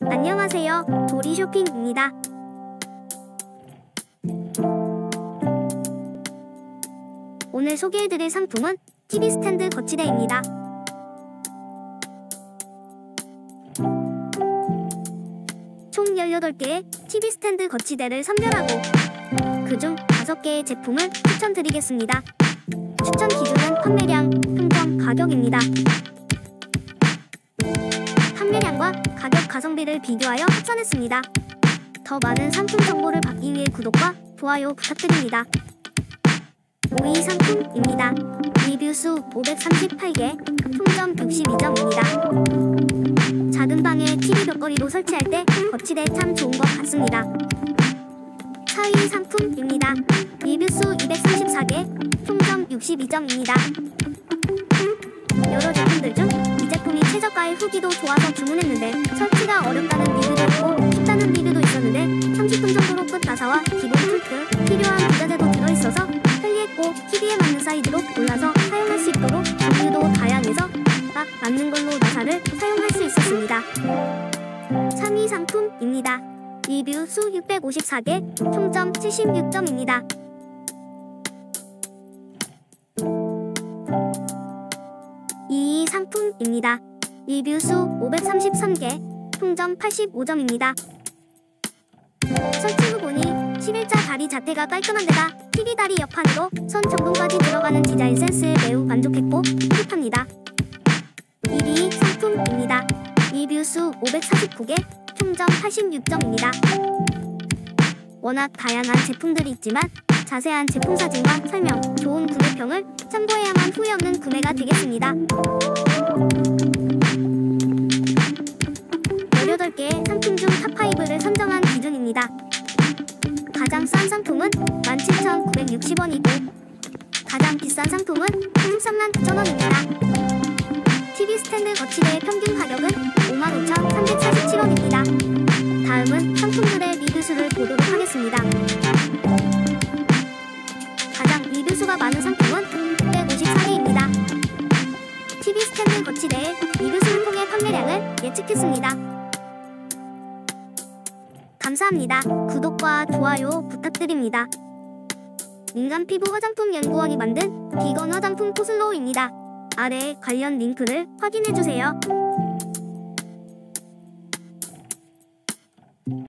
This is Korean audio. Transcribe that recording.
안녕하세요, 도리쇼핑입니다. 오늘 소개해드릴 상품은 TV 스탠드 거치대입니다. 총 18개의 TV 스탠드 거치대를 선별하고 그중 5개의 제품을 추천드리겠습니다. 추천 기준은 판매량, 평점, 가격입니다. 판매량과 가격 가성비를 비교하여 합산했습니다. 더 많은 상품 정보를 받기 위해 구독과 좋아요 부탁드립니다. 5위 상품입니다. 리뷰수 538개, 총점 62점입니다. 작은 방에 TV 벽걸이로 설치할 때 거치대 참 좋은 것 같습니다. 4위 상품입니다. 리뷰수 234개, 총점 62점입니다. 여러 제품들 중 이 제품이 최저가에 후기도 좋아서 주문했는데 설치가 어렵다는 리뷰도 있고 쉽다는 리뷰도 있었는데 30분 정도로 끝 나사와 기본 툴트, 필요한 부자재도 들어있어서 편리했고 TV에 맞는 사이즈로 골라서 사용할 수 있도록 종류도 다양해서 딱 맞는 걸로 나사를 사용할 수 있었습니다. 3위 상품입니다. 리뷰 수 654개, 총점 76점입니다. 2위 상품입니다. 리뷰 수 533개, 총점 85점입니다. 설치 후 보니 11자 다리 자태가 깔끔한 데다 TV 다리 옆판으로 선 정돈까지 들어가는 디자인 센스에 매우 만족했고 뿌듯합니다. 1위 상품입니다. 리뷰 수 549개, 총점 86점입니다. 워낙 다양한 제품들이 있지만 자세한 제품 사진과 설명, 좋은 구매평을 참고해야만 후회 없는 구매가 되겠습니다. 18개의 상품 중 탑5를 선정한 기준입니다. 가장 싼 상품은 17,960원이고 가장 비싼 상품은 139,000원입니다. TV 스탠드 거치대의 평균 가격은 55,347원입니다. 다음은 상품들의 리뷰수를 보도록 하겠습니다. 가장 리뷰수가 많은 상품은 154개입니다. TV 스탠드 거치대의 리뷰수를 통해 판매량을 예측했습니다. 감사합니다. 구독과 좋아요 부탁드립니다. 민간 피부 화장품 연구원이 만든 비건 화장품 코슬로우입니다. 아래에 관련 링크를 확인해주세요.